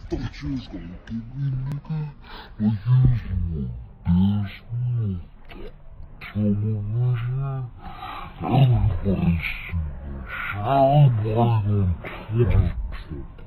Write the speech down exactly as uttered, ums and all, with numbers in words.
thought you was gonna get me, nigga. But you was gonna dance me. Come on, everybody see this. Everybody gonna talk.